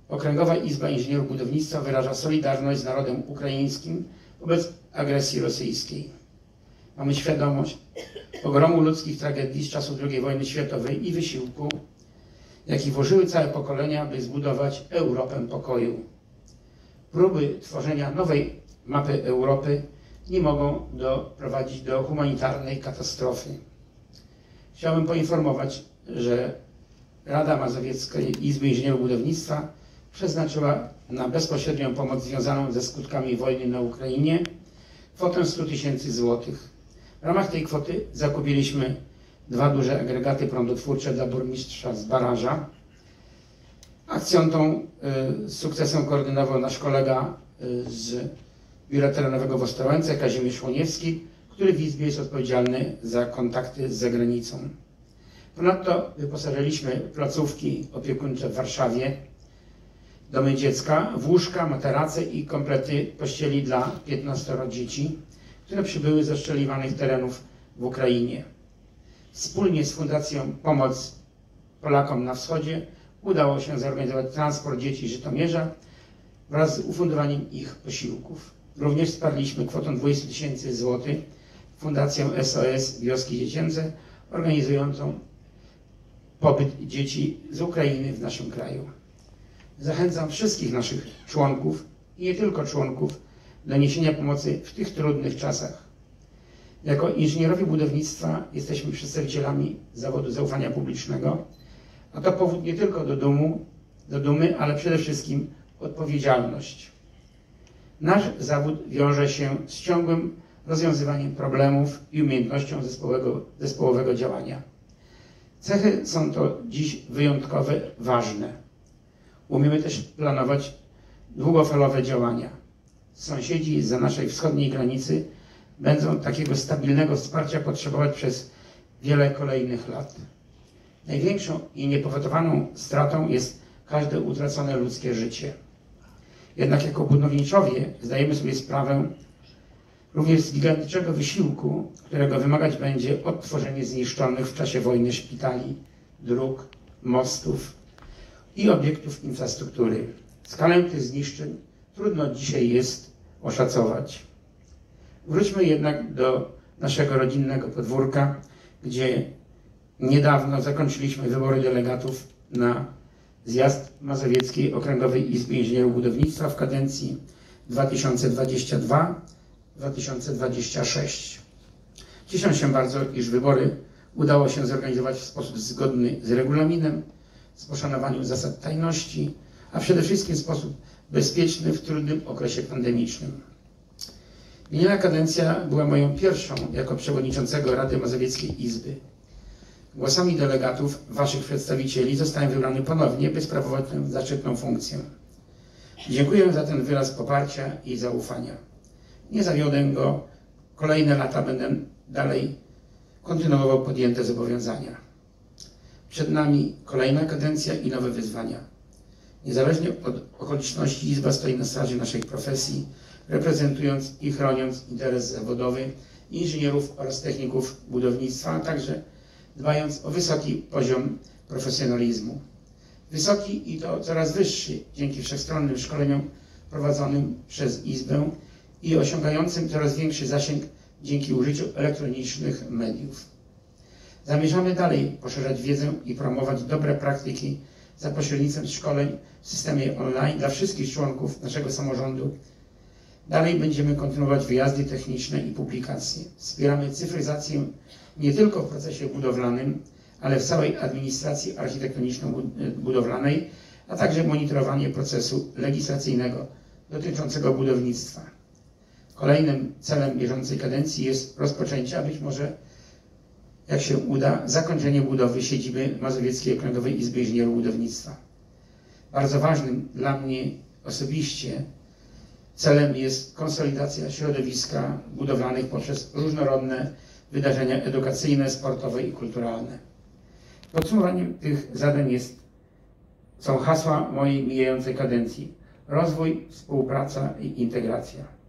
Okręgowa Izba Inżynierów Budownictwa wyraża solidarność z narodem ukraińskim wobec agresji rosyjskiej. Mamy świadomość ogromu ludzkich tragedii z czasów II wojny światowej i wysiłku, jaki włożyły całe pokolenia, by zbudować Europę pokoju. Próby tworzenia nowej mapy Europy nie mogą doprowadzić do humanitarnej katastrofy. Chciałbym poinformować, że Rada Mazowieckiej Izby Inżynierów Budownictwa przeznaczyła na bezpośrednią pomoc związaną ze skutkami wojny na Ukrainie kwotę 100 000 złotych. W ramach tej kwoty zakupiliśmy 2 duże agregaty prądotwórcze dla burmistrza z Baraża. Akcją tą z sukcesem koordynował nasz kolega z Biura Terenowego w Ostrołęce, Kazimierz Łoniewski, który w Izbie jest odpowiedzialny za kontakty z zagranicą. Ponadto wyposażyliśmy placówki opiekuńcze w Warszawie, domy dziecka, w łóżka, materace i komplety pościeli dla 15 dzieci, które przybyły z ostrzeliwanych terenów w Ukrainie. Wspólnie z Fundacją Pomoc Polakom na Wschodzie udało się zorganizować transport dzieci z Żytomierza wraz z ufundowaniem ich posiłków. Również wsparliśmy kwotą 20 000 złotych Fundację SOS Wioski Dziecięce, organizującą pobyt dzieci z Ukrainy w naszym kraju. Zachęcam wszystkich naszych członków i nie tylko członków do niesienia pomocy w tych trudnych czasach. Jako inżynierowie budownictwa jesteśmy przedstawicielami zawodu zaufania publicznego, a to powód nie tylko do dumy, ale przede wszystkim odpowiedzialność. Nasz zawód wiąże się z ciągłym rozwiązywaniem problemów i umiejętnością zespołowego działania. Cechy są to dziś wyjątkowe, ważne. Umiemy też planować długofalowe działania. Sąsiedzi zza naszej wschodniej granicy będą takiego stabilnego wsparcia potrzebować przez wiele kolejnych lat. Największą i niepowodowaną stratą jest każde utracone ludzkie życie. Jednak jako budowniczowie zdajemy sobie sprawę również z gigantycznego wysiłku, którego wymagać będzie odtworzenie zniszczonych w czasie wojny szpitali, dróg, mostów i obiektów infrastruktury. Skalę tych zniszczeń trudno dzisiaj jest oszacować. Wróćmy jednak do naszego rodzinnego podwórka, gdzie niedawno zakończyliśmy wybory delegatów na zjazd Mazowieckiej Okręgowej Izby Inżynierów Budownictwa w kadencji 2022-2026. Cieszę się bardzo, iż wybory udało się zorganizować w sposób zgodny z regulaminem, z poszanowaniem zasad tajności, a przede wszystkim w sposób bezpieczny w trudnym okresie pandemicznym. Miniona kadencja była moją pierwszą jako przewodniczącego Rady Mazowieckiej Izby. Głosami delegatów, waszych przedstawicieli, zostałem wybrany ponownie, by sprawować tę zaszczytną funkcję. Dziękuję za ten wyraz poparcia i zaufania. Nie zawiodę go, kolejne lata będę dalej kontynuował podjęte zobowiązania. Przed nami kolejna kadencja i nowe wyzwania. Niezależnie od okoliczności Izba stoi na straży naszej profesji, reprezentując i chroniąc interes zawodowy inżynierów oraz techników budownictwa, a także dbając o wysoki poziom profesjonalizmu. Wysoki i to coraz wyższy dzięki wszechstronnym szkoleniom prowadzonym przez Izbę i osiągającym coraz większy zasięg dzięki użyciu elektronicznych mediów. Zamierzamy dalej poszerzać wiedzę i promować dobre praktyki za pośrednictwem szkoleń w systemie online dla wszystkich członków naszego samorządu. Dalej będziemy kontynuować wyjazdy techniczne i publikacje. Wspieramy cyfryzację nie tylko w procesie budowlanym, ale w całej administracji architektoniczno-budowlanej, a także monitorowanie procesu legislacyjnego dotyczącego budownictwa. Kolejnym celem bieżącej kadencji jest rozpoczęcie, a być może, jak się uda, zakończenie budowy siedziby Mazowieckiej Okręgowej Izby Inżynierów Budownictwa. Bardzo ważnym dla mnie osobiście celem jest konsolidacja środowiska budowlanych poprzez różnorodne wydarzenia edukacyjne, sportowe i kulturalne. Podsumowaniem tych zadań są hasła mojej mijającej kadencji: rozwój, współpraca i integracja.